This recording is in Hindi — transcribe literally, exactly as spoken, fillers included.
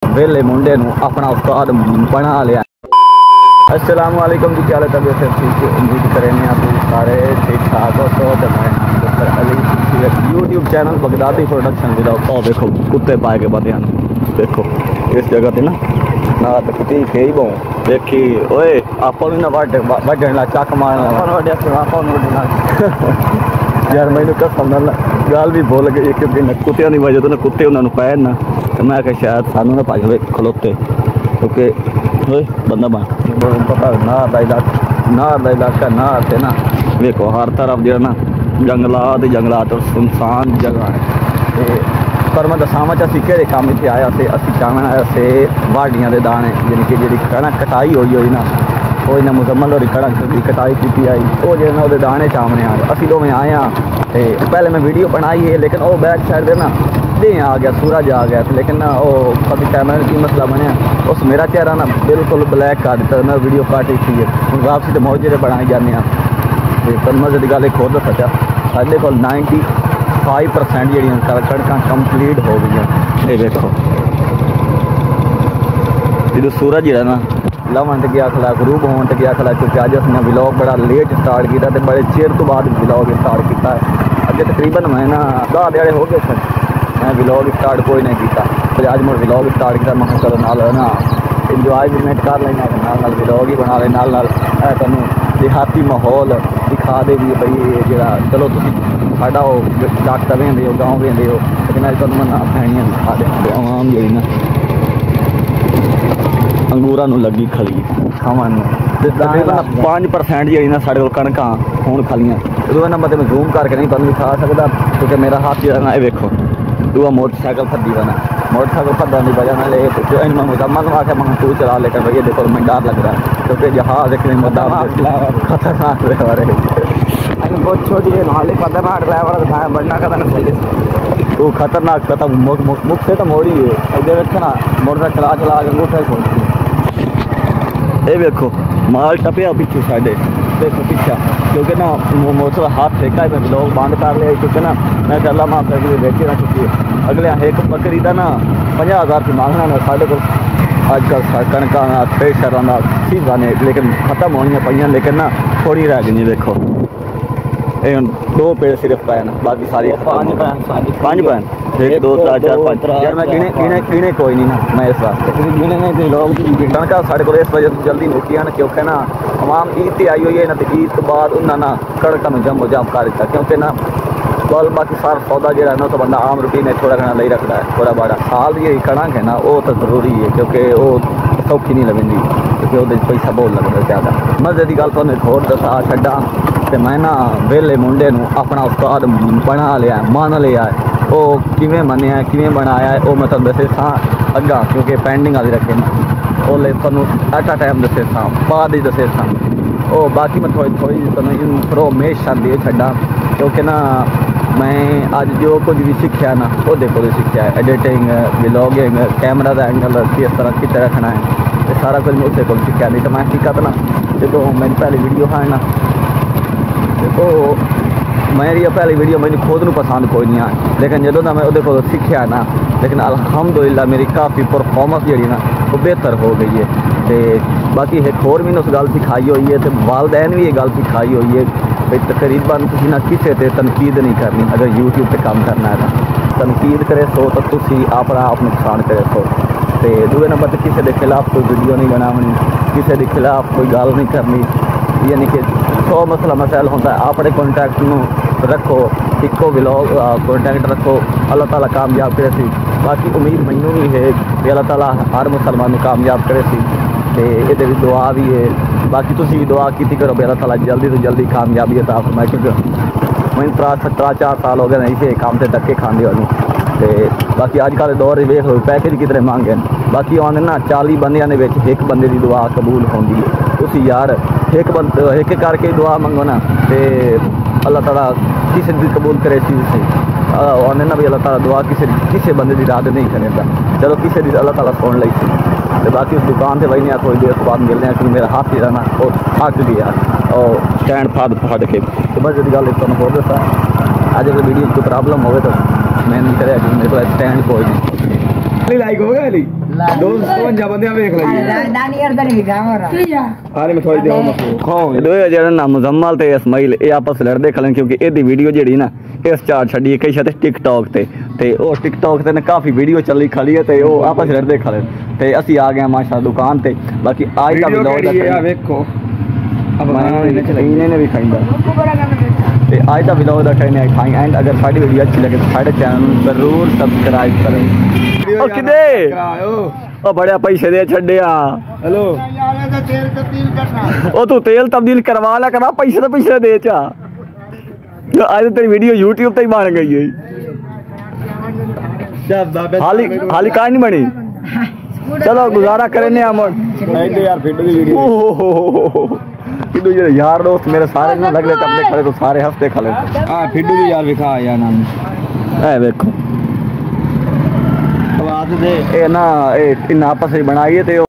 वेले मुंडे नूं अपना उस्ताद बना लिया। अस्सलाम वालेकुम जी, क्या हाल है? तबीयत से ठीक है? उम्मीद करेंगे आप सारे ठीक ठाक हो। तो मैं doctor Ali YouTube channel Baghdadi production विदाउट। और देखो कुत्ते पाए के बंदे देखो इस जगह पे ना ना तो कुत्ती के ही बहु देखी ओए आप ना वाट वजन ला चक मारना यार मैंने कसम नाल गल भी भुल गई क्योंकि ना कुत्तियां की वजह तो ना कुत्ते उन्होंने पाए ना तो मैं क्या शायद सानू ना पाए खलोते क्योंकि बंदा बन पता नार का इलाका नार का इलाका नार से ना देखो हर तरफ जो ना जंगलात जंगलात और सुनसान जगह है। पर मैं दसावा च असी कि काम इतने आया से असी चाहना आया से वाडियां के दाने यानी कि जी कणक कटाई हुई हुई ना वो इन्हें मुकम्मल और कणक की कटाई की आई वो जो ना वो दाने चामने आ असी दोवें आए हाँ तो पहले मैं वीडियो बनाई है लेकिन वो बैक साइड दे ना दे आ गया सूरज आ गया लेकिन ना वो कभी कैमरे की मसला बनया उस मेरा चेहरा ना बिल्कुल ब्लैक कर दिता मैं वीडियो काटी थी हम वापसी तो मौजे बनाई जाने तो तन मजे की गल एक होर दसा साढ़े को नाइनटी फाइव परसेंट जी कणक कंप्लीट हो गई। ये देखो जो सूरज ही ना लवन गया खला ग्रूप होने गया खला क्योंकि अज असने व्लॉग बड़ा लेट स्टार्ट किया तो बड़े चेर तो बाद व्लॉग स्टार्ट किया अगे तकरीबन मैं ना दस दिहाड़े हो गए सर मैं व्लॉग स्टार्ट कोई नहीं किया फिर अज मैं व्लॉग स्टार्ट किया मैं चलो नाल ना इंजॉयमेंट कर लेना नाल नाल व्लॉग ही बना ले नाल नाल तुम देहाती माहौल दिखा दे भी बई जो चलो तुम साडा वो डॉक्टर वेंदे हो गाँव वेंदे हो लेकिन अज तुम मैं फैनियां दिखा दें आवाम जी ना अंगूर लगी खली खावन पाँच परसेंट जी ना साढ़े को कणक होन खलियां दूआ नंबर मैं जूम करके नहीं तुम दिखा सकता क्योंकि मेरा हाथ जो ना देखो दूआ मोटरसाइकिल फद्दी बना मोटरसाइकिल फद्दन की वजह ना मैं मुकम्मल आख्या मैं तू चला लेकर भैया देखो मैं डर लग रहा है क्योंकि जहाज एक खतरनाक ड्राइवर है बहुत छोटी है हाली खतरनाक ड्राइवर बढ़ना खतरनाक वो खतरनाक खत्म मुख मुख से तो मोड़ी है अगर देखना मोटर चला चला के अंगूठा छोड़ती ये देखो माल टपया पीछे साढ़े देखो पीछा क्योंकि ना मोटर हाथ फेंका है मैं लोग बंद कर लिया क्योंकि ना मैं चला माँ बेची ना चुकी अगले एक बकरी का ना पंजा हज़ार की मांगना ना साढ़े को अजकल कणक थ्रेशर चीज़ा ने लेकिन खत्म होनी पाइया लेकिन ना थोड़ी रह गई देखो ये दो पेड़ सिर्फ पाए ना बाकी सारी पाँच पाँच पैन एक दो चार चार पाँच यार मैं गिने गिने गिने कोई नहीं ना मैं इस वास्ते गिने नहीं लोग कणक साढ़े को इस वजह से जल्दी मुक्की ना क्योंकि ना तमाम ईद आई हुई है ना तो ईद तो बाद उन्होंने ना कणक में जम जम कर दिता क्योंकि ना कल बाकी सारा सौदा जो है ना तो बंदा आम रूटीन है थोड़ा घना ले रखता है थोड़ा बड़ा साल जी कणक है ना वो तो जरूरी है क्योंकि वो सौखी नहीं लगती क्योंकि वो पैसा बहुत लगता ज़्यादा। मजे की गल तुम एक होर दसा छड्डा तो मैं ना वेले मुंडे नूं अपना उस्ताद बना लिया मान लिया है वो किवें मनिया किवें बनाया है वो मैं तुम दसे सा अग्गा क्योंकि पेंडिंग वाली रखे ना ओले तुहानूं एट अ टाइम दसे सा बाद ही दसे सा ओ बाकी मैं थोड़ी थोड़ी तुहानूं इनफॉर्मेशन दे छड्डा क्योंकि ना मैं अज जो कुछ भी सीखा ना वो देखो भी सीखा है एडिटिंग व्लॉगिंग कैमरा का एंगल किस तरह कितने रखना है ये सारा कुछ मैं उससे को सीखा नहीं तो मैं सीखा था ना जो मेरी पहली वीडियो है ना देखो मेरी पहली वीडियो मैंने खुद को पसंद कोई नहीं आया लेकिन जो ना मैं वो सीखा ना लेकिन अलहमदुलिल्लाह मेरी काफ़ी परफॉर्मेंस जी ना वो बेहतर हो गई है तो बाकी एक होर मैंने उस गल सिखाई हुई है तो वालदैन भी ये गल सिखाई हुई है भाई तकरीबन तुम ना किसी से तनकीद नहीं करनी अगर यूट्यूब पर काम करना है तो तनकीद करे सो तो तुम अपना आप नुकसान करे सो तो दूसरे नंबर पर किसी के खिलाफ कोई वीडियो नहीं बनानी किसी के खिलाफ कोई गल नहीं करनी यानी कि सौ मसला मसाइल होता है अपने कॉन्टैक्ट में रखो इको व्लॉग कॉन्टैक्ट रखो अल्लाह ताला कामयाब करे सी बाकी उम्मीद मैनू भी है कि अल्लाह ताला हर मुसलमान को कामयाब करे सी तो ये भी दुआ भी है बाकी तुम भी दुआ की करो भी अल्लाह ताला जल्दी तो जल्दी कामयाबी अता फरमाए क्योंकि मैं त्रा सत्रह चार साल हो गए नहीं से काम से धक्के खाने वाली तो बाकी अजकल दौर वेख लो पैकेज कितने महंगे बाकी आने ना चाली बंदियां ने एक बंदे की दुआ कबूल होती है तुम यार एक बंद एक करके दुआ मंगो ना तो अल्लाह ताला किसी भी कबूल करे चीज़ से आने ना भी अल्लाह ताला दुआ किसी किसी बंदे की रद्द नहीं करेगा चलो किसी की अल्लाह ताला सुन ली तो बाकी उस दुकान से वही नहीं थोड़ी देर बाद मिलने हैं क्योंकि मेरा हाथ ही रहना और थक गया और स्टैंड फद फट के तो बस जी गल तुम हो दसा अज अगर वीडियो कोई प्रॉब्लम हो तो मैं नहीं करे मेरे को स्टैंड कोई नहीं लाइक हो गया दोस्तों जब बंदे देख लगी नानी यार दने दिखावा रहा हाले मैं थोड़ी देर में खाओ दो जेड़ा ना मुजम्मल ते इस्माइल ए आपस लड़दे खलन क्योंकि एदी वीडियो जेड़ी ना इस चार छड़ी कई शायद टिकटॉक ते ते ओ टिकटॉक ते ना काफी वीडियो चली खड़ी है ते ओ आपस लड़दे खलन ते असि आ गए माशाल्लाह दुकान ते बाकी आज का व्लॉग दा देखो अब इन्हें ने भी खाइंदा ते आज का व्लॉग दा कहने खाई एंड अगर साडी वीडियो अच्छी लगे तो साडे चैनल ਨੂੰ जरूर सब्सक्राइब करें ओ किदे ओ बड़े पैसे दे छड़िया हेलो तेल तब्दील करना ओ तू तेल तब्दील करवा ला करा पैसे तो पैसे दे चा आज तेरी वीडियो यूट्यूब पे ही बन गई है हाली हाली का नहीं बनी चलो गुजारा करने अमन नहीं यार फिर दी वीडियो फिडू ये यार दोस्त मेरे सारे ना लग रहे अपने खड़े तो सारे हफ्ते खा ले हां फिडू भी यार दिखा यार नाम ए देखो आवाज दे ए ना ए इन आपस में बनाई है ते